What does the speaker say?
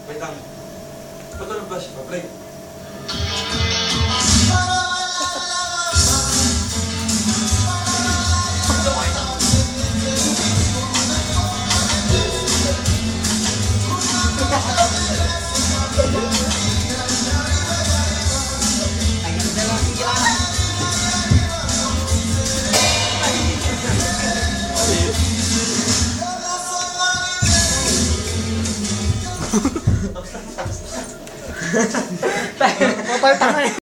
Wait lang. Patulog ba siya? Pa-play. Papalta ka eh.